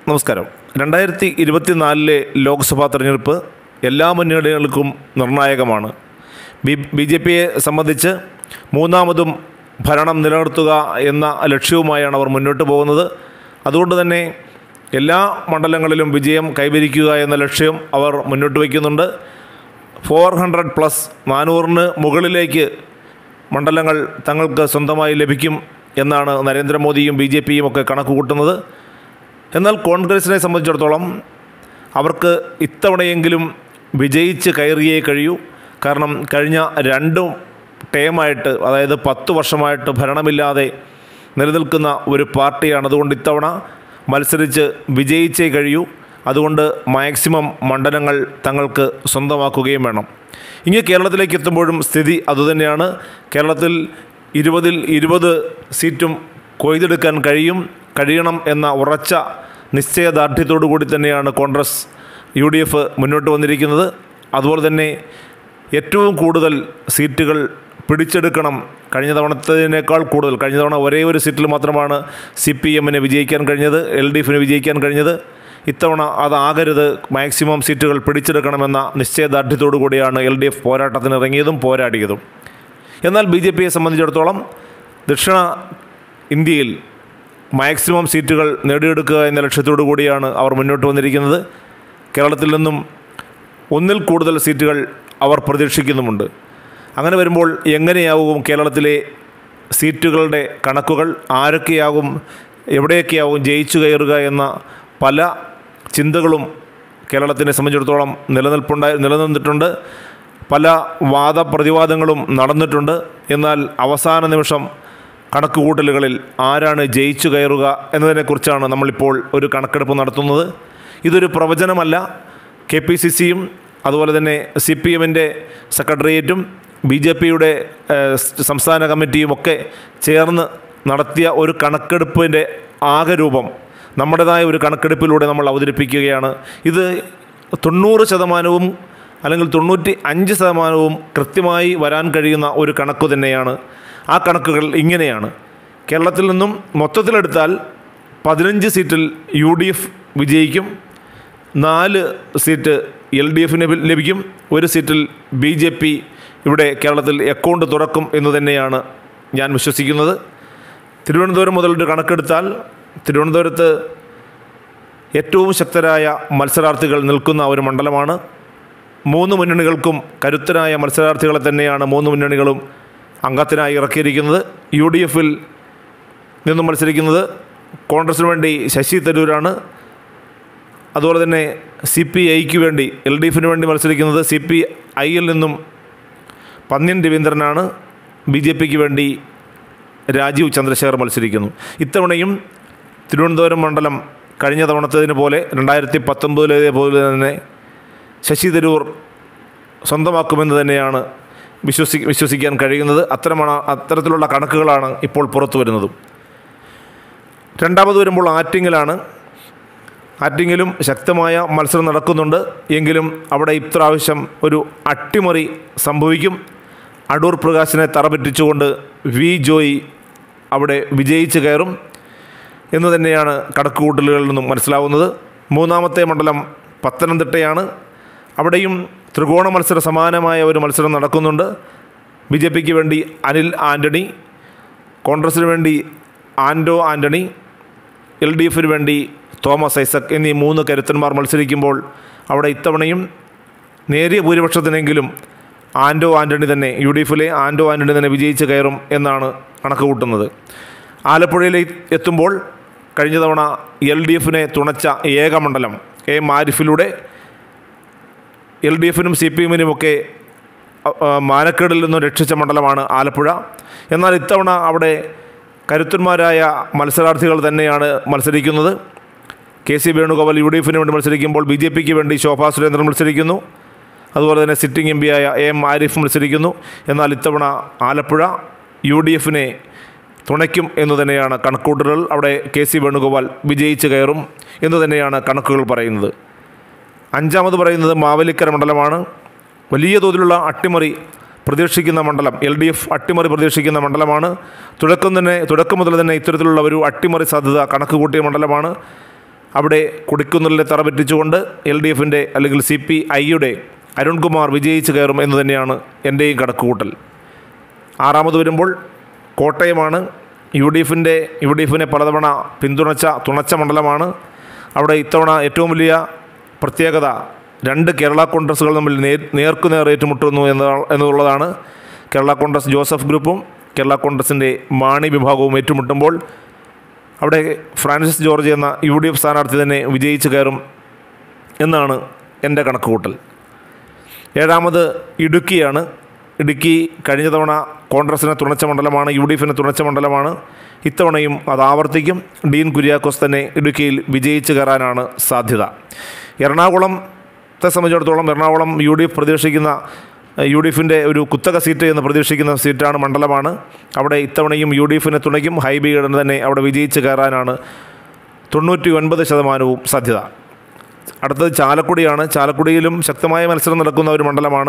നമസ്കാരം. 2024 ലോക്സഭാ തെരഞ്ഞെടുപ്പ് എല്ലാ മുന്നണികൾക്കും നിർണായകമാണ്. ബി.ജെ.പിയെ സംബന്ധിച്ച് മൂന്നാമതും ഭരണം നിലനിർത്തുക എന്ന ലക്ഷ്യവുമായാണ് അവർ മുന്നോട്ട് പോകുന്നത്. അതുകൊണ്ട് തന്നെ എല്ലാ മണ്ഡലങ്ങളിലും വിജയം കൈവരിക്കുക എന്ന ലക്ഷ്യം അവർ മുന്നോട്ട് വയ്ക്കുന്നുണ്ട്. 400+ 400-ന് മുകളിലേക്ക് മണ്ഡലങ്ങൾ തങ്ങൾക്ക് സ്വന്തമായി ലഭിക്കും എന്നാണ് നരേന്ദ്രമോദിയും ബി.ജെ.പിയും ഒക്കെ കണക്ക് കൂട്ടുന്നത്. എന്നാൽ കോൺഗ്രസിനെ സംബന്ധിച്ചിടത്തോളം അവർക്ക് ഇത്തവണയെങ്കിലും വിജയിച്ച് കയറിയേ കഴിയൂ. കാരണം കഴിഞ്ഞ 2 ടേമായിട്ട്, അതായത് 10 വർഷമായിട്ട് ഭരണമില്ലാതെ നിലനിൽക്കുന്ന ഒരു പാർട്ടിയാണ്. അതുകൊണ്ട് ഇത്തവണ മത്സരിച്ച് വിജയിച്ചേ കഴിയൂ. അതുകൊണ്ട് മാക്സിമം മണ്ഡലങ്ങൾ തങ്ങൾക്ക് സ്വന്തമാക്കുകയും വേണം. ഇങ്ങനെ കേരളത്തിലേക്ക് എത്തുമ്പോഴും സ്ഥിതി അതുതന്നെയാണ്. കേരളത്തിൽ 20-ൽ 20 സീറ്റും കൊയ്തെടുക്കാൻ കഴിയണം എന്ന ഉറച്ച നിശ്ചയദാർഢ്യത്തോടു കൂടി തന്നെയാണ് കോൺഗ്രസ് UDF മുന്നോട്ട് വന്നിരിക്കുന്നത്. അതുപോലെ തന്നെ ഏറ്റവും കൂടുതൽ സീറ്റുകൾ പിടിച്ചെടുക്കണം. കഴിഞ്ഞ തവണത്തേതിനേക്കാൾ കൂടുതൽ. കഴിഞ്ഞ തവണ ഒരേ ഒരു സീറ്റിൽ മാത്രമാണ് CPM-ന് വിജയിക്കാൻ കഴിഞ്ഞത്, LDF-ന് വിജയിക്കാൻ കഴിഞ്ഞത്. ഇത്തവണ അതാകരുത്, മാക്സിമം സീറ്റുകൾ പിടിച്ചെടുക്കണമെന്ന നിശ്ചയദാർഢ്യത്തോടു കൂടിയാണ് LDF പോരാട്ടത്തിന് ഇറങ്ങിയതും പോരാടിയതും. എന്നാൽ BJP-യെ സംബന്ധിച്ചിടത്തോളം ദക്ഷിണ ഇന്ത്യയിൽ മാക്സിമം സീറ്റുകൾ നേടിയെടുക്കുക എന്ന ലക്ഷ്യത്തോടു കൂടിയാണ് അവർ മുന്നോട്ട് വന്നിരിക്കുന്നത്. കേരളത്തിൽ നിന്നും 1-ൽ കൂടുതൽ സീറ്റുകൾ അവർ പ്രതീക്ഷിക്കുന്നുമുണ്ട്. അങ്ങനെ വരുമ്പോൾ എങ്ങനെയാവും കേരളത്തിലെ സീറ്റുകളുടെ കണക്കുകൾ, ആരൊക്കെയാകും, എവിടെയൊക്കെയാവും ജയിച്ചു കയറുക എന്ന പല ചിന്തകളും കേരളത്തിനെ സംബന്ധിച്ചിടത്തോളം നിലനിന്നിട്ടുണ്ട്. പല വാദപ്രതിവാദങ്ങളും നടന്നിട്ടുണ്ട്. എന്നാൽ അവസാന നിമിഷം കണക്കുകൂട്ടലുകളിൽ ആരാണ് ജയിച്ചു കയറുക എന്നതിനെക്കുറിച്ചാണ് നമ്മളിപ്പോൾ ഒരു കണക്കെടുപ്പ് നടത്തുന്നത്. ഇതൊരു പ്രവചനമല്ല. KPCC-യും അതുപോലെ തന്നെ CPM-ൻ്റെ സെക്രട്ടേറിയറ്റും BJP-യുടെ സംസ്ഥാന കമ്മിറ്റിയും ഒക്കെ ചേർന്ന് നടത്തിയ ഒരു കണക്കെടുപ്പിൻ്റെ ആകെ രൂപം നമ്മുടേതായ ഒരു കണക്കെടുപ്പിലൂടെ നമ്മൾ അവതരിപ്പിക്കുകയാണ്. ഇത് 90% അല്ലെങ്കിൽ 95% കൃത്യമായി വരാൻ കഴിയുന്ന ഒരു കണക്ക് തന്നെയാണ്. ആ കണക്കുകൾ ഇങ്ങനെയാണ്. കേരളത്തിൽ നിന്നും മൊത്തത്തിലെടുത്താൽ 15 സീറ്റിൽ UDF വിജയിക്കും, 4 സീറ്റ് LDF-ന് ലഭിക്കും, 1 സീറ്റിൽ BJP ഇവിടെ കേരളത്തിൽ അക്കൗണ്ട് തുറക്കും എന്ന് തന്നെയാണ് ഞാൻ വിശ്വസിക്കുന്നത്. തിരുവനന്തപുരം മുതലൊരു കണക്കെടുത്താൽ തിരുവനന്തപുരത്ത് ഏറ്റവും ശക്തരായ മത്സരാർത്ഥികൾ നിൽക്കുന്ന ഒരു മണ്ഡലമാണ്. 3 മുന്നണികൾക്കും കരുത്തരായ മത്സരാർത്ഥികളെ തന്നെയാണ് 3 മുന്നണികളും അംഗത്തിനായി ഇറക്കിയിരിക്കുന്നത്. UDF-ൽ നിന്നും മത്സരിക്കുന്നത് കോൺഗ്രസിന് വേണ്ടി ശശി തരൂരാണ്. അതുപോലെ തന്നെ CPI-ക്ക് വേണ്ടി, LDF-ന് വേണ്ടി മത്സരിക്കുന്നത് CPI-ൽ നിന്നും പന്ന്യൻ രവീന്ദ്രനാണ്. BJP-ക്ക് വേണ്ടി രാജീവ് ചന്ദ്രശേഖർ മത്സരിക്കുന്നു. ഇത്തവണയും തിരുവനന്തപുരം മണ്ഡലം കഴിഞ്ഞ തവണത്തേതിന് പോലെ 2019 പോലെ തന്നെ ശശി തരൂർ സ്വന്തമാക്കുമെന്ന് തന്നെയാണ് വിശ്വസിക്കാൻ കഴിയുന്നത്. അത്തരത്തിലുള്ള കണക്കുകളാണ് ഇപ്പോൾ പുറത്തു വരുന്നതും. രണ്ടാമത് വരുമ്പോൾ ആറ്റിങ്ങലാണ്. ആറ്റിങ്ങിലും ശക്തമായ മത്സരം നടക്കുന്നുണ്ട്. എങ്കിലും അവിടെ ഇപ്രാവശ്യം ഒരു അട്ടിമറി സംഭവിക്കും. അടൂർ പ്രകാശിനെ തറപറ്റിച്ചുകൊണ്ട് V. ജോയി അവിടെ വിജയിച്ച് കയറും എന്ന് തന്നെയാണ് കണക്കുകൂട്ടലുകളിൽ നിന്നും മനസ്സിലാവുന്നത്. മൂന്നാമത്തെ മണ്ഡലം പത്തനംതിട്ടയാണ്. അവിടെയും ത്രികോണ മത്സര സമാനമായ ഒരു മത്സരം നടക്കുന്നുണ്ട്. BJP-ക്ക് വേണ്ടി അനിൽ ആൻ്റണി, കോൺഗ്രസിന് വേണ്ടി ആൻഡോ ആൻ്റണി, LDF-ന് വേണ്ടി തോമസ് ഐസക് എന്നീ 3 കരുത്തന്മാർ മത്സരിക്കുമ്പോൾ അവിടെ ഇത്തവണയും നേരിയ ഭൂരിപക്ഷത്തിനെങ്കിലും ആൻഡോ ആൻ്റണി തന്നെ, UDF-ലെ ആൻഡോ ആൻ്റണി തന്നെ വിജയിച്ച് കയറും എന്നാണ് കണക്ക് കൂട്ടുന്നത്. ആലപ്പുഴയിലേക്ക് എത്തുമ്പോൾ കഴിഞ്ഞ തവണ LDF-നെ തുണച്ച ഏക മണ്ഡലം മാരിഫിലൂടെ LDF-നും CPM-നുമൊക്കെ മാനക്കേടിൽ നിന്നും രക്ഷിച്ച മണ്ഡലമാണ് ആലപ്പുഴ. എന്നാൽ ഇത്തവണ അവിടെ കരുത്തന്മാരായ മത്സരാർത്ഥികൾ തന്നെയാണ് മത്സരിക്കുന്നത്. KC വേണുഗോപാൽ UDF-ന് വേണ്ടി മത്സരിക്കുമ്പോൾ BJP-ക്ക് വേണ്ടി ശോഭാ സുരേന്ദ്രൻ മത്സരിക്കുന്നു. അതുപോലെ തന്നെ സിറ്റിംഗ് MP ആയ ആരിഫ് മത്സരിക്കുന്നു. എന്നാൽ ഇത്തവണ ആലപ്പുഴ UDF-നെ തുണയ്ക്കും എന്ന് തന്നെയാണ് കണക്കൂട്ടലുകൾ. അവിടെ KC വേണുഗോപാൽ വിജയിച്ച് കയറും എന്ന് തന്നെയാണ് കണക്കുകൾ പറയുന്നത്. അഞ്ചാമത് പറയുന്നത് മാവേലിക്കര മണ്ഡലമാണ്. വലിയ തോതിലുള്ള അട്ടിമറി പ്രതീക്ഷിക്കുന്ന മണ്ഡലം, LDF അട്ടിമറി പ്രതീക്ഷിക്കുന്ന മണ്ഡലമാണ്. തുടക്കം മുതൽ തന്നെ ഇത്തരത്തിലുള്ള ഒരു അട്ടിമറി സാധ്യത കണക്ക് കൂട്ടിയ മണ്ഡലമാണ്. അവിടെ കൊടിക്കുന്നിലെ തറപറ്റിച്ചുകൊണ്ട് LDFൻ്റെ അല്ലെങ്കിൽ CPIയുടെ അരുൺകുമാർ വിജയിച്ച് കയറും എന്ന് തന്നെയാണ് എൻ്റെയും കണക്കുകൂട്ടൽ. ആറാമത് വരുമ്പോൾ കോട്ടയമാണ്. UDFനെ പലതവണ തുണച്ച മണ്ഡലമാണ്. അവിടെ ഇത്തവണ ഏറ്റവും വലിയ പ്രത്യേകത 2 കേരള കോൺഗ്രസുകൾ തമ്മിൽ നേർക്കുനേർ ഏറ്റുമുട്ടുന്നു എന്നുള്ളതാണ്. കേരള കോൺഗ്രസ് ജോസഫ് ഗ്രൂപ്പും കേരള കോൺഗ്രസിൻ്റെ മാണി വിഭാഗവും ഏറ്റുമുട്ടുമ്പോൾ അവിടെ ഫ്രാൻസിസ് ജോർജ് എന്ന UDF സ്ഥാനാർത്ഥി തന്നെ വിജയിച്ച് കയറും എന്നാണ് എൻ്റെ കണക്കുകൂട്ടൽ. ഏഴാമത് ഇടുക്കിയാണ്. ഇടുക്കി കഴിഞ്ഞ തവണ കോൺഗ്രസിനെ തുണച്ച മണ്ഡലമാണ്, UDFനെ തുണച്ച മണ്ഡലമാണ്. ഇത്തവണയും അത് ആവർത്തിക്കും. ഡീൻ കുര്യാക്കോസ് തന്നെ ഇടുക്കിയിൽ വിജയിച്ച് കയറാനാണ് സാധ്യത. എറണാകുളത്തെ സംബന്ധിച്ചിടത്തോളം എറണാകുളം UDFൻ്റെ ഒരു കുത്തക സീറ്റ് എന്ന് പ്രതീക്ഷിക്കുന്ന സീറ്റാണ്, മണ്ഡലമാണ്. അവിടെ ഇത്തവണയും UDFനെ തുണയ്ക്കും. ഹൈബി ഈഡൻ തന്നെ അവിടെ വിജയിച്ച് കയറാനാണ് 99% സാധ്യത. അടുത്തത് ചാലക്കുടിയാണ്. ചാലക്കുടിയിലും ശക്തമായ മത്സരം നടക്കുന്ന ഒരു മണ്ഡലമാണ്.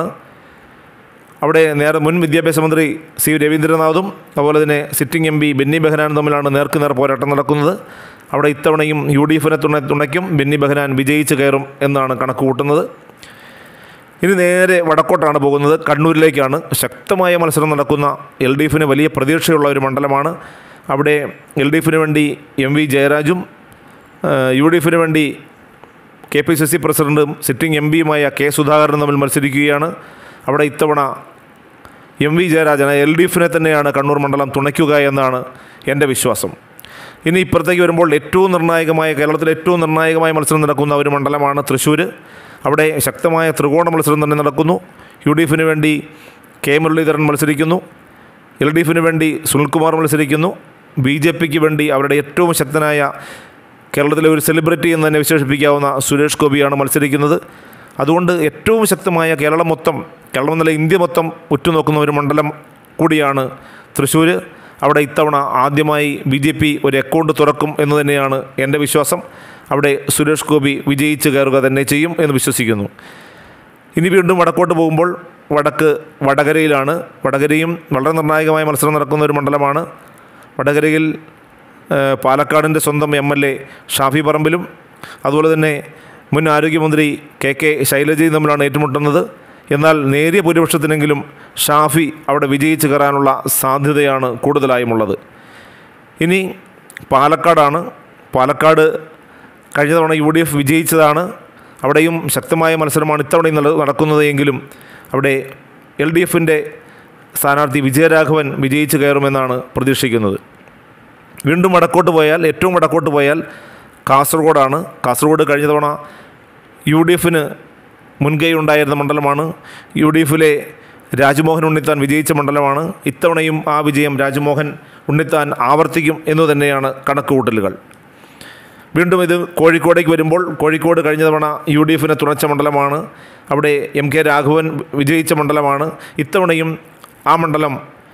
അവിടെ മുൻ വിദ്യാഭ്യാസ മന്ത്രി C രവീന്ദ്രനാഥും അതുപോലെ തന്നെ സിറ്റിംഗ് MP ബെന്നി ബെഹനാനും തമ്മിലാണ് നേർക്കുനേർ പോരാട്ടം നടക്കുന്നത്. അവിടെ ഇത്തവണയും UDFനെ തുണയ്ക്കും. ബെന്നി ബെഹനാൻ വിജയിച്ച് കയറും എന്നാണ് കണക്ക് കൂട്ടുന്നത്. ഇനി നേരെ വടക്കോട്ടാണ് പോകുന്നത്, കണ്ണൂരിലേക്കാണ്. ശക്തമായ മത്സരം നടക്കുന്ന LDFന് വലിയ പ്രതീക്ഷയുള്ള ഒരു മണ്ഡലമാണ്. അവിടെ LDFന് വേണ്ടി MV ജയരാജും UDFന് വേണ്ടി KPCC പ്രസിഡൻറ്റും സിറ്റിംഗ് MPയുമായ K സുധാകരനും തമ്മിൽ മത്സരിക്കുകയാണ്. അവിടെ ഇത്തവണ MV ജയരാജൻ LDFനെ തന്നെയാണ് കണ്ണൂർ മണ്ഡലം തുണയ്ക്കുക എന്നാണ് എൻ്റെ വിശ്വാസം. ഇനി ഇപ്പുറത്തേക്ക് വരുമ്പോൾ കേരളത്തിലെ ഏറ്റവും നിർണായകമായ മത്സരം നടക്കുന്ന ഒരു മണ്ഡലമാണ് തൃശ്ശൂർ. അവിടെ ശക്തമായ ത്രികോണ മത്സരം തന്നെ നടക്കുന്നു. UDFന് വേണ്ടി K മുരളീധരൻ മത്സരിക്കുന്നു. LDFന് വേണ്ടി സുനിൽകുമാർ മത്സരിക്കുന്നു. BJPക്ക് വേണ്ടി അവരുടെ ഏറ്റവും ശക്തനായ കേരളത്തിലെ ഒരു സെലിബ്രിറ്റി എന്ന് തന്നെ വിശേഷിപ്പിക്കാവുന്ന സുരേഷ് ഗോപിയാണ് മത്സരിക്കുന്നത്. അതുകൊണ്ട് ഏറ്റവും ശക്തമായ കേരളം എന്നല്ല ഇന്ത്യ മൊത്തം ഉറ്റുനോക്കുന്ന ഒരു മണ്ഡലം കൂടിയാണ് തൃശ്ശൂർ. അവിടെ ഇത്തവണ ആദ്യമായി BJP ഒരു അക്കൗണ്ട് തുറക്കും എന്ന് തന്നെയാണ് എൻ്റെ വിശ്വാസം. അവിടെ സുരേഷ് ഗോപി വിജയിച്ച് കയറുക തന്നെ ചെയ്യും എന്ന് വിശ്വസിക്കുന്നു. ഇനി വീണ്ടും വടക്കോട്ട് പോകുമ്പോൾ വടകരയിലാണ്. വടകരയും വളരെ നിർണായകമായ മത്സരം നടക്കുന്ന ഒരു മണ്ഡലമാണ്. വടകരയിൽ പാലക്കാടിൻ്റെ സ്വന്തം MLA ഷാഫി പറമ്പിലും അതുപോലെ തന്നെ മുൻ ആരോഗ്യമന്ത്രി KK ശൈലജയും തമ്മിലാണ് ഏറ്റുമുട്ടുന്നത്. എന്നാൽ നേരിയ ഭൂരിപക്ഷത്തിനെങ്കിലും ഷാഫി അവിടെ വിജയിച്ച് കയറാനുള്ള സാധ്യതയാണ് കൂടുതലായുമുള്ളത്. ഇനി പാലക്കാടാണ്. പാലക്കാട് കഴിഞ്ഞ തവണ UDF വിജയിച്ചതാണ്. അവിടെയും ശക്തമായ മത്സരമാണ് ഇത്തവണയും നടക്കുന്നത്. എങ്കിലും അവിടെ LDFൻ്റെ സ്ഥാനാർത്ഥി വിജയരാഘവൻ വിജയിച്ച് കയറുമെന്നാണ് പ്രതീക്ഷിക്കുന്നത്. വീണ്ടും ഏറ്റവും വടക്കോട്ട് പോയാൽ കാസർഗോഡാണ്. കാസർഗോഡ് കഴിഞ്ഞ തവണ UDFന് മുൻകൈ ഉണ്ടായിരുന്ന മണ്ഡലമാണ്. UDFിലെ രാജ്മോഹൻ ഉണ്ണിത്താൻ വിജയിച്ച മണ്ഡലമാണ്. ഇത്തവണയും ആ വിജയം രാജ്മോഹൻ ഉണ്ണിത്താൻ ആവർത്തിക്കും എന്നു തന്നെയാണ് കണക്കുകൂട്ടലുകൾ. വീണ്ടും ഇത് കോഴിക്കോടേക്ക് വരുമ്പോൾ കോഴിക്കോട് കഴിഞ്ഞ തവണ UDFനെ തുണച്ച മണ്ഡലമാണ്. അവിടെ MK രാഘവൻ വിജയിച്ച മണ്ഡലമാണ്. ഇത്തവണയും ആ മണ്ഡലം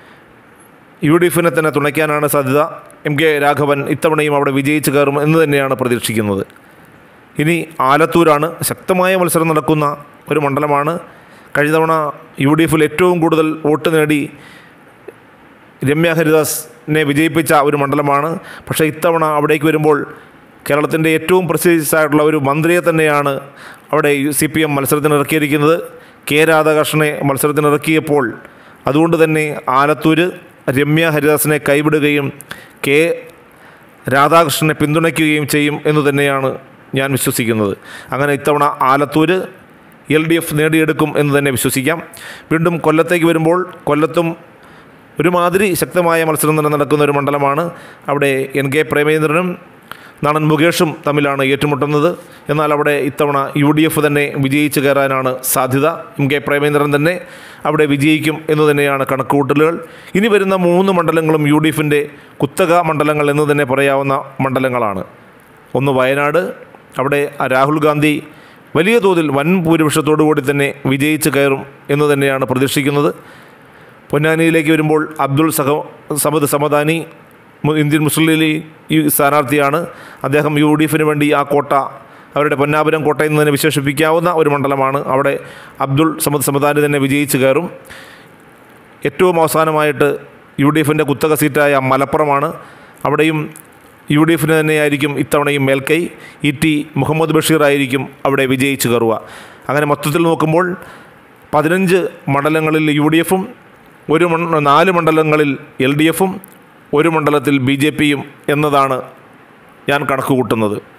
UDFനെ തന്നെ തുണയ്ക്കാനാണ് സാധ്യത. MK രാഘവൻ ഇത്തവണയും അവിടെ വിജയിച്ച് കയറും എന്ന് തന്നെയാണ് പ്രതീക്ഷിക്കുന്നത്. ഇനി ആലത്തൂരാണ്. ശക്തമായ മത്സരം നടക്കുന്ന ഒരു മണ്ഡലമാണ്. കഴിഞ്ഞ തവണ UDFിൽ ഏറ്റവും കൂടുതൽ വോട്ട് നേടി രമ്യ ഹരിദാസിനെ വിജയിപ്പിച്ച ഒരു മണ്ഡലമാണ്. പക്ഷേ ഇത്തവണ അവിടേക്ക് വരുമ്പോൾ കേരളത്തിൻ്റെ ഏറ്റവും പ്രസ്റ്റീജിയസ് ആയിട്ടുള്ള ഒരു മന്ത്രിയെ തന്നെയാണ് അവിടെ CPM മത്സരത്തിനിറക്കിയിരിക്കുന്നത്. K രാധാകൃഷ്ണനെ മത്സരത്തിനിറക്കിയപ്പോൾ അതുകൊണ്ട് തന്നെ ആലത്തൂർ രമ്യ ഹരിദാസിനെ കൈവിടുകയും K രാധാകൃഷ്ണനെ പിന്തുണയ്ക്കുകയും ചെയ്യും എന്ന് തന്നെയാണ് ഞാൻ വിശ്വസിക്കുന്നത്. അങ്ങനെ ഇത്തവണ ആലത്തൂർ LDF നേടിയെടുക്കും എന്ന് തന്നെ വിശ്വസിക്കാം. വീണ്ടും കൊല്ലത്തേക്ക് വരുമ്പോൾ കൊല്ലത്തും ഒരുമാതിരി ശക്തമായ മത്സരം തന്നെ നടക്കുന്ന ഒരു മണ്ഡലമാണ്. അവിടെ NK പ്രേമേന്ദ്രനും നടൻ മുകേഷും തമ്മിലാണ് ഏറ്റുമുട്ടുന്നത്. എന്നാൽ അവിടെ ഇത്തവണ UDF തന്നെ വിജയിച്ച് കയറാനാണ് സാധ്യത. MK പ്രേമേന്ദ്രൻ തന്നെ അവിടെ വിജയിക്കും എന്ന് തന്നെയാണ് കണക്കുകൂട്ടലുകൾ. ഇനി വരുന്ന 3 മണ്ഡലങ്ങളും UDFൻ്റെ കുത്തക മണ്ഡലങ്ങൾ എന്ന് തന്നെ പറയാവുന്ന മണ്ഡലങ്ങളാണ്. ഒന്ന് വയനാട്. അവിടെ രാഹുൽ ഗാന്ധി വലിയ തോതിൽ വൻ ഭൂരിപക്ഷത്തോടു കൂടി തന്നെ വിജയിച്ച് കയറും എന്ന് തന്നെയാണ് പ്രതീക്ഷിക്കുന്നത്. പൊന്നാനിയിലേക്ക് വരുമ്പോൾ Abdul Samad Samadani Indian Muslim League സ്ഥാനാർത്ഥിയാണ്. അദ്ദേഹം UDFന് വേണ്ടി ആ കോട്ട അവരുടെ പൊന്നാപുരം കോട്ട എന്ന് തന്നെ വിശേഷിപ്പിക്കാവുന്ന ഒരു മണ്ഡലമാണ്. അവിടെ അബ്ദുൾ സമദ് സമദാനി തന്നെ വിജയിച്ച് കയറും. ഏറ്റവും അവസാനമായിട്ട് UDFൻ്റെ കുത്തക സീറ്റായ മലപ്പുറമാണ്. അവിടെയും UDF തന്നെയായിരിക്കും ഇത്തവണയും മേൽക്കൈ. ET മുഹമ്മദ് ബഷീർ ആയിരിക്കും അവിടെ വിജയിച്ചു കയറുക. അങ്ങനെ മൊത്തത്തിൽ നോക്കുമ്പോൾ 15 മണ്ഡലങ്ങളിൽ UDFും 4 മണ്ഡലങ്ങളിൽ LDFും 1 മണ്ഡലത്തിൽ BJPയും എന്നതാണ് ഞാൻ കണക്ക് കൂട്ടുന്നത്.